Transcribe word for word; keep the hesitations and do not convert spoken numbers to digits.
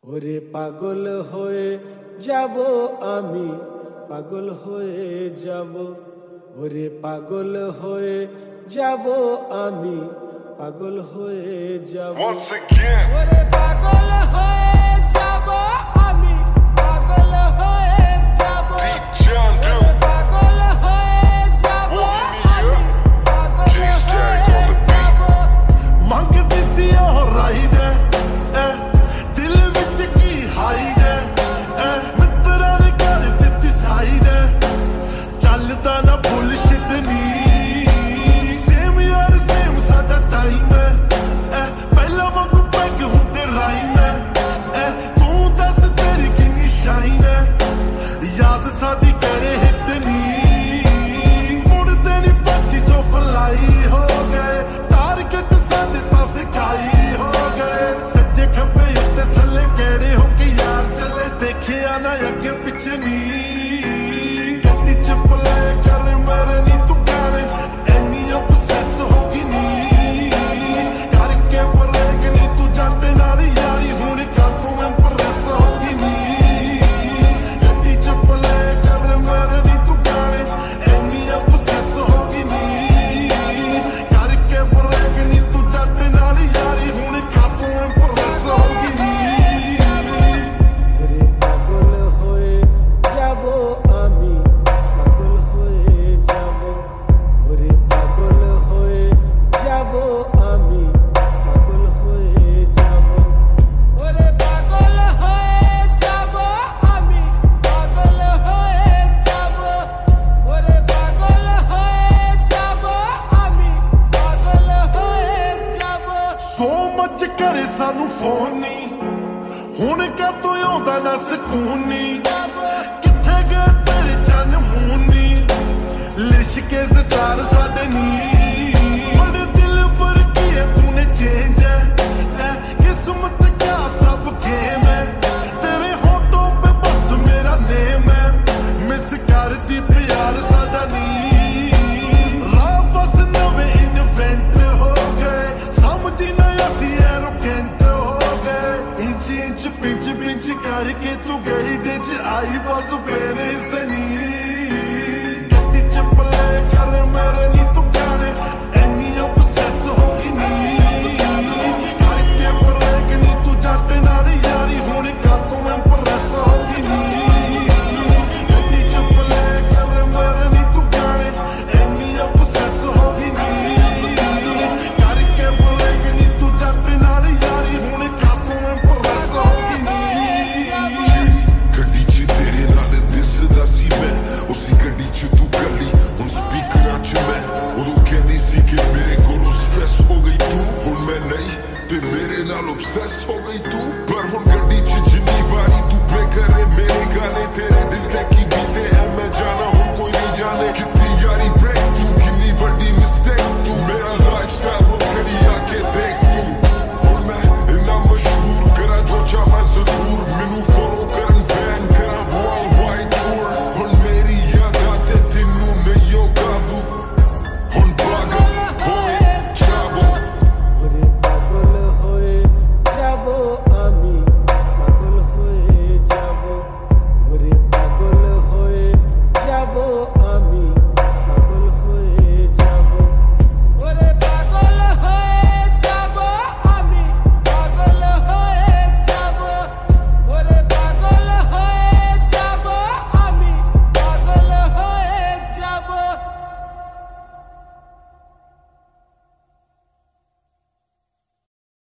ওরে পাগল হয়ে যাব আমি, পাগল হয়ে যাব, ওরে পাগল হয়ে যাব আমি, পাগল হয়ে যাব। Once again, ওরে পাগল হয়ে যাব আমি, পাগল হয়ে যাব, Deep John ওরে Duke, পাগল হয়ে যাব আমি, পাগল হয়ে যাব। ਮੰਗਦੀ ਸੀ ਉਹ ਰਾਈਡ ਐ ਦਿਲ ਵਿੱਚ ਕੀ ਹਾਈਡ ਐ ਮਿੱਤਰਾਂ ਨੇ ਕਰ ਦਿੱਤੀ ਸਾਈਡ ਚੱਲਦਾ ਨਾ ਬੁਲਸ਼ਿਟ ਨੀ ਸੇਮ ਯਾਰ ਸੇਮ ਸਾਡਾ ਟਾਈਮ ਐ ਪਹਿਲਾਂ ਵਾਂਗੂ ਪੈਗ ਹੁੰਦੇ ਰਾਈਮ ਐ ਤੂੰ ਦੱਸ ਤੇਰੀ ਕਿੰਨੀ ਸ਼ਾਈਨ ਐ ਯਾਦ ਸਾਡੀ ਕਰੇ ਹਿੱਟ ਨੀ ਮੁੜਦੇ ਨੀ ਪਾਛੀ ਜੋ ਫਲਾਈ ਹੋ ਗਏ ਟਾਰਗੇਟ ਸਾਡੇ ਤਾਂ ਸਿਖਾਈ ਹੋ ਗਏ ਸੱਜੇ ਖੱਬੇ ਉੱਤੇ ਥੱਲੇ ਕਿਹੜੇ ਹੋ ਕੇ ਯਾਰ ਚੱਲੇ ਦੇਖਿਆ ਨਾ ਅੱਗੇ ਪਿੱਛੇ ਨੀ ਗੱਡੀ ਚ ਪਲੇ ਕਰ ਮੇਰੇ ਨੀ ਤੂੰ ਕਰੇ ਐਨੀ obsess ਹੋ ਗਈ ਨੀ ਕਰਕੇ ਬਰੇਕ ਨੀ ਤੂੰ ਜਾਂਦੇ ਨਾਲ ਯਾਰੀ ਹੁਣ ਕਾ ਤੂੰ ਇੰਪ੍ਰੈਸ ਹੋ ਗਈ ਨੀ ਗੱਡੀ ਚ ਪਲੇ ਕਰ ਮੇਰੇ ਨੀ ਤੂੰ ਕਰੇ ਐਨੀ obsess ਹੋ ਗਈ ਨੀ ਕਰਕੇ ਬਰੇਕ ਨੀ ਤੂੰ ਜਾਂਦੇ ਨਾਲ ਯਾਰੀ ਹੁਣ ਕਾ ਤੂੰ ਇੰਪ੍ਰੈਸ ਹੋ ਗਈ ਨੀ ওরে পাগল হয়ে যাব আমি, পাগল হয়ে যাব, ওরে পাগল হয়ে যাব আমি, পাগল হয়ে যাব, ওরে পাগল হয়ে যাব আমি, পাগল হয়ে যাব, ওরে পাগল হয়ে যাব আমি, পাগল হয়ে যাব। ਸੋ ਮੱਚ ਕਰੇ ਸਾਨੂੰ ਫੋਨ ਨੀ ਹੁਣ ਕਦੋਂ ਆਉਂਦਾ ਨਾ ਸਕੂਨ ਨੀ ਕਿੱਥੇ ਗਏ ਤੇਰੇ ਚੰਨ ਮੂੰਹ ਨੀ ਲਿਸ਼ਕੇ ਸਟਾਰ ਸਾਡੇ ਨੀ ਬੜੇ ਦਿਲ ਪਰ ਕੀ ਹੈ ਤੂਨੇ ਚੇਂਜ ਹੈ ਕਿਸਮਤ ਕਿਆ ਸਭ ਗੇਮ ਹੈ ਤੇਰੇ ਹੋਟੋਂ ਪੇ ਬਸ ਮੇਰਾ ਨੇਮ ਹੈ ਮਿਸ ਕਰਦੀ ਪਿਆਰ ਸਾਡਾ ਨੀ ਰਾਹ ਬਸ ਨਵੇਂ ਇਨਵੈਂਟ ਹੋ ਗਏ ਸਮਝੀ ਨਾ ਅਸੀਂ ਐਰੋਗੈਂਟ ਹੋ ਗਏ ਇੰਚ ਇੰਚ ਪਿੰਚ ਪਿੰਚ ਕਰਕੇ ਤੂੰ ਗਈ ਦੇ ਚ ਆਈ ਬਸ ਮੇਰੇ ਸਨੀ ਗੱਡੀ ਚ ਪਲੇ ਕਰ ਮੇਰੇ ਨੀ ਤੂੰ ਕਰੇ ਐਨੀ obsess ਹੋ ਗਈ ਨੀ ਕਰਕੇ ਬਰੇਕ ਨੀ ਤੂੰ ਜੱਟ ਨਾਲ ਯਾਰੀ ਹੁਣ ਕਾ ਤੂੰ ਇੰਪ੍ਰੈਸ ਹੋ ਗਈ ਨੀ ਗੱਡੀ ਚ ਪਲੇ ਕਰ ਮੇਰੇ ਨੀ ਤੂੰ ਕਰੇ ਐਨੀ obsess ਹੋ ਗਈ ਨੀ ਕਰਕੇ ਬਰੇਕ ਨੀ ਤੂੰ ਜੱਟ ਨਾਲ ਯਾਰੀ ਹੁਣ ਕਾ ਤੂੰ ਇੰਪ੍ਰੈਸ ਹੋ ਗਈ ਨੀ ਗੱਡੀ 'ਚ ਤੇਰੇ ਨਾਲ ਦਿਸਦਾ ਸੀ ਮੈਂ ਉਸੇ ਗੱਡੀ 'ਚ ਤੂੰ ਕੱਲੀ ਹੁਣ ਸਪੀਕਰਾਂ 'ਚ ਮੈਂ ਉਦੋਂ ਕਹਿੰਦੀ ਸੀ ਕਿ ਮੇਰੇ ਕੋਲੋਂ ਸਟ੍ਰੈਸ ਹੋ ਗਈ ਤੂੰ ਹੁਣ ਮੈਂ ਨਹੀਂ ਤੇ ਮੇਰੇ ਨਾਲ obsess ਹੋ ਗਈ ਤੂੰ